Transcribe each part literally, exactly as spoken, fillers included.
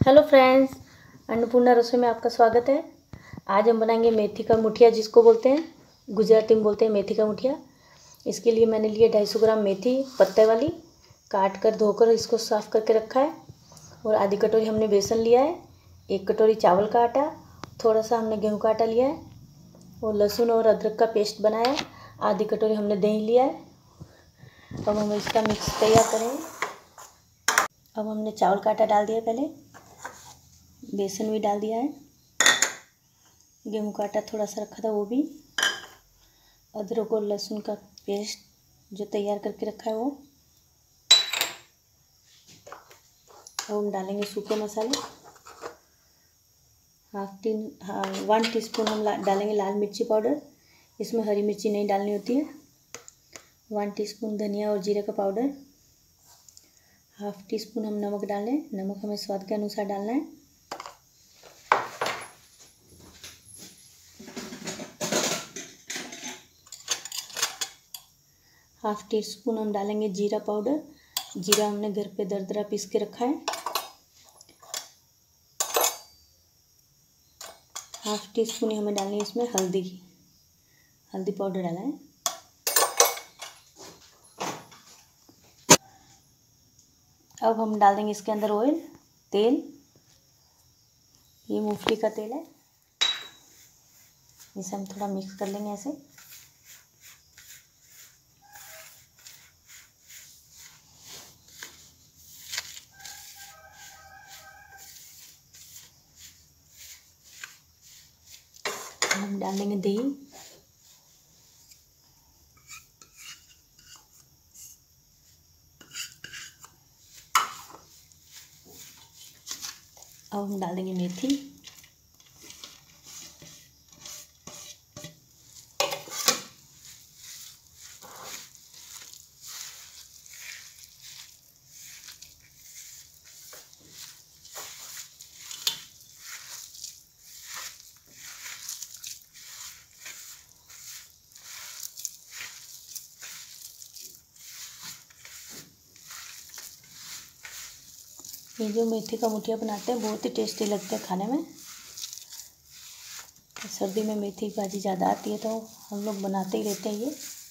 Hello friends, Annapurna रसोई में आपका स्वागत है। आज हम बनाएंगे मेथी का मुठिया, जिसको बोलते हैं, गुजराती में बोलते हैं मेथी का मुठिया। इसके लिए मैंने लिए ढाई सौ ग्राम मेथी पत्ते वाली, काट कर धोकर इसको साफ़ करके रखा है। और आधी कटोरी हमने बेसन लिया है, एक कटोरी चावल का आटा, थोड़ा सा हमने गेहूँ का आटा लिया है, और लहसुन और अदरक का पेस्ट बनाया है। आधी कटोरी हमने दही लिया है। अब हम इसका मिक्स तैयार करेंगे। अब हमने चावल का आटा डाल दिया, पहले बेसन भी डाल दिया है, गेहूं का आटा थोड़ा सा रखा था वो भी, अदरक और लहसुन का पेस्ट जो तैयार करके रखा है वो। अब हम डालेंगे सूखे मसाले, हाफ टी हाँ वन टीस्पून हम डालेंगे लाल मिर्ची पाउडर, इसमें हरी मिर्ची नहीं डालनी होती है। वन टीस्पून धनिया और जीरे का पाउडर, हाफ टी स्पून हम नमक डालें, नमक हमें स्वाद के अनुसार डालना है। हाफ टी स्पून हम डालेंगे जीरा पाउडर, जीरा हमने घर पे दरदरा पीस के रखा है। हाफ टी स्पून हमें डालनी है इसमें हल्दी, हल्दी पाउडर डाला है। अब हम डाल देंगे इसके अंदर ऑयल, तेल, ये मूंगफली का तेल है। इसे हम थोड़ा मिक्स कर लेंगे ऐसे। हम डाल देंगे दही, अब हम डाल देंगे मेथी, ये जो मेथी का मुठिया बनाते हैं बहुत ही टेस्टी लगते हैं खाने में। सर्दी में मेथी की भाजी ज़्यादा आती है तो हम लोग बनाते ही रहते हैं ये।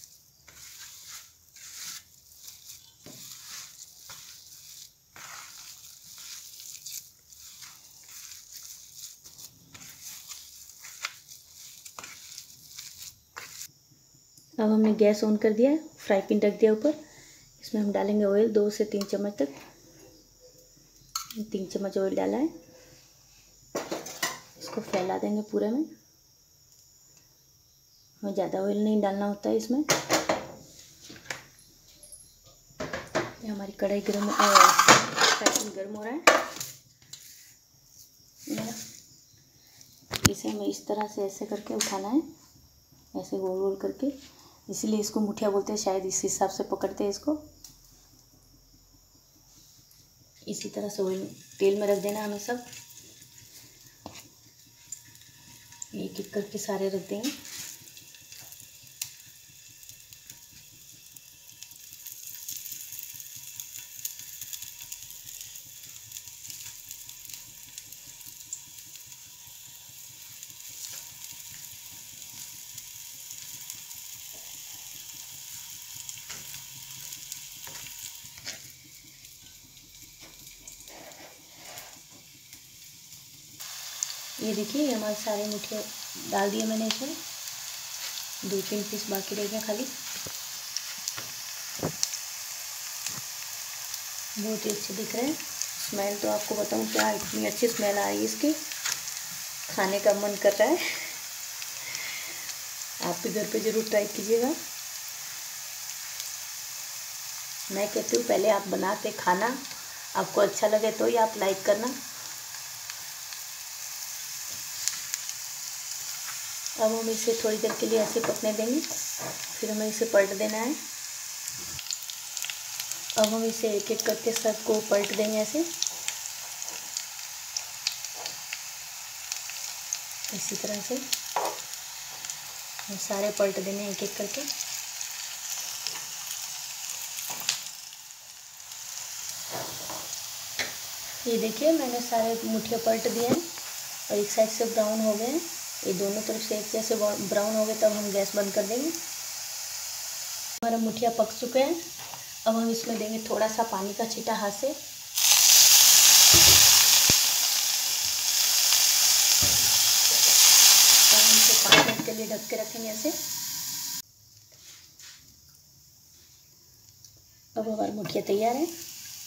अब हमने गैस ऑन कर दिया है, फ्राई पैन रख दिया ऊपर। इसमें हम डालेंगे ऑयल, दो से तीन चम्मच तक। तीन चम्मच ऑयल डाला है, इसको फैला देंगे पूरे में। हमें ज़्यादा ऑयल नहीं डालना होता है इसमें। ये हमारी कढ़ाई गर्म पैन गर्म हो रहा है। इसे हमें इस तरह से ऐसे करके उठाना है, ऐसे गोल गोल करके, इसीलिए इसको मुठिया बोलते हैं, शायद इस हिसाब से पकड़ते हैं इसको। इसी तरह से ऑयल तेल में रख देना हमें सब, एक एक करके सारे रख देंगे। ये देखिए हमारे सारे मुठिया डाल दिए मैंने इसमें, दो तीन पीस बाकी रह गए खाली। बहुत ही अच्छे दिख रहे हैं। स्मेल तो आपको बताऊं क्या, इतनी अच्छी स्मेल आ रही है इसकी, खाने का मन कर रहा है। आप भी घर पे ज़रूर ट्राई कीजिएगा। मैं कहती हूँ पहले आप बना के खाना, आपको अच्छा लगे तो ही आप लाइक करना। अब हम इसे थोड़ी देर के लिए ऐसे पकने देंगे, फिर हमें इसे पलट देना है। अब हम इसे एक एक करके सबको पलट देंगे ऐसे, इसी तरह से हम सारे पलट देने एक एक करके। ये देखिए मैंने सारे मुठिया पलट दिए हैं और एक साइड से ब्राउन हो गए हैं। ये दोनों तरफ से एक जैसे ब्राउन हो गए तब हम गैस बंद कर देंगे। हमारा मुठिया पक चुके हैं। अब हम इसमें देंगे थोड़ा सा पानी का छींटा हाथ से। और हम इसे पाँच मिनट के लिए ढक के रखेंगे ऐसे। अब हमारा मुठिया तैयार है।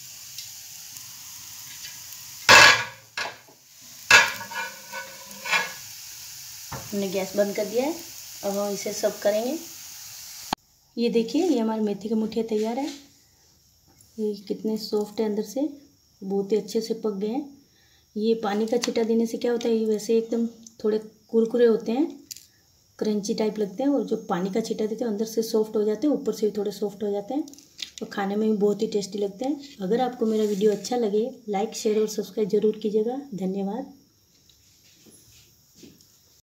हमने गैस बंद कर दिया है। अब हम इसे सर्व करेंगे। ये देखिए ये हमारे मेथी का मुठिया तैयार है। ये कितने सॉफ्ट है अंदर से, बहुत ही अच्छे से पक गए हैं। ये पानी का छींटा देने से क्या होता है, ये वैसे एकदम थोड़े कुरकुरे होते हैं, क्रंची टाइप लगते हैं, और जो पानी का छींटा देते हैं अंदर से सॉफ्ट हो जाते हैं, ऊपर से भी थोड़े सॉफ्ट हो जाते हैं और खाने में भी बहुत ही टेस्टी लगते हैं। अगर आपको मेरा वीडियो अच्छा लगे लाइक शेयर और सब्सक्राइब जरूर कीजिएगा। धन्यवाद।